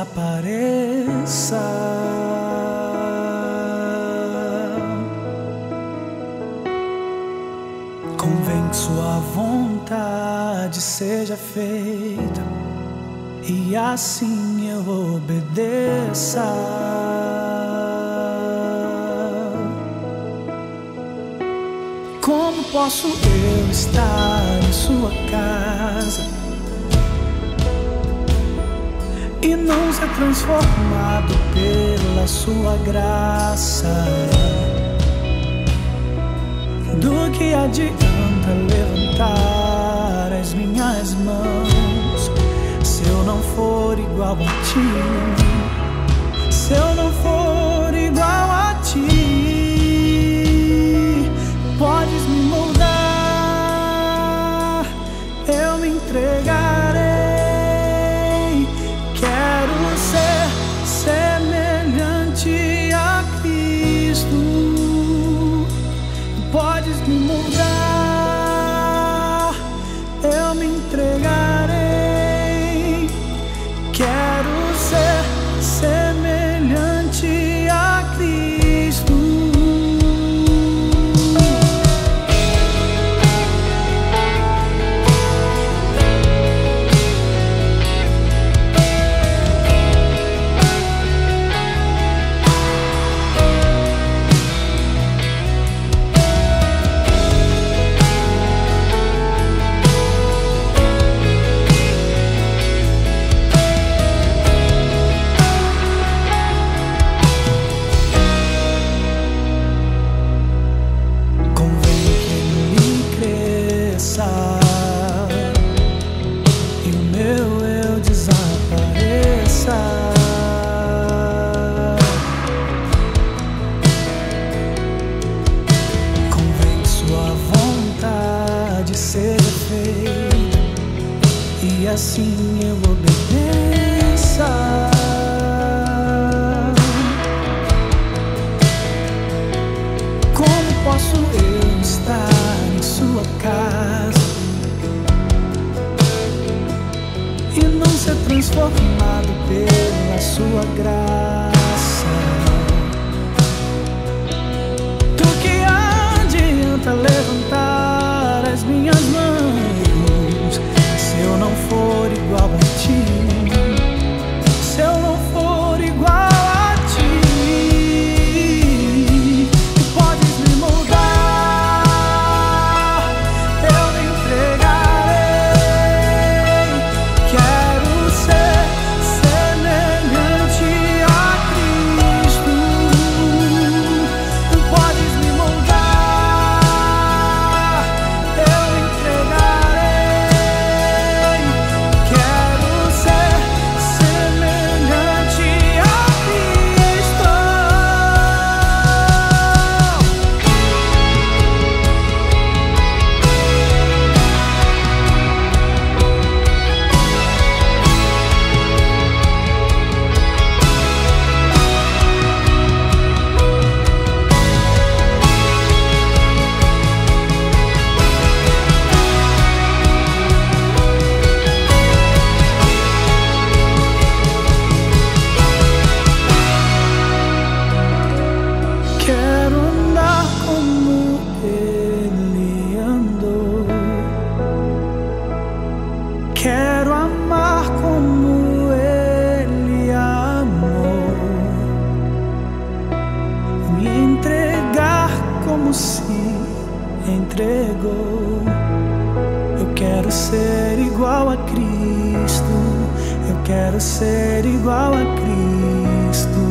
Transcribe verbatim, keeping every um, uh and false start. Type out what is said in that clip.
desapareça. Convém que sua vontade seja feita e assim eu obedeça. Como posso eu estar em sua casa e não ser transformado pela sua graça? Do que adianta levantar as minhas mãos se eu não for igual a ti? Se eu não for igual a ti, podes me moldar, eu me entregarei. Quero ser semelhante a Cristo. Podes me moldar, eu me entregarei. Quero ser semelhante a Cristo. E o meu eu desapareça. Convém que sua vontade seja feita e assim eu obedeça. Como posso eu estar em sua casa e não ser transformado pela sua graça? Do que adianta levantar as minhas mãos se eu não for igual a ti? Se eu não for igual a ti, podes me moldar, eu me entregarei. Quero ser semelhante a Cristo. Podes me moldar, eu me entregarei. Quero ser semelhante a Cristo. Quero andar como ele andou. Quero amar como ele amou. Me entregar como se entregou. Eu quero ser igual a Cristo. Eu quero ser igual a Cristo.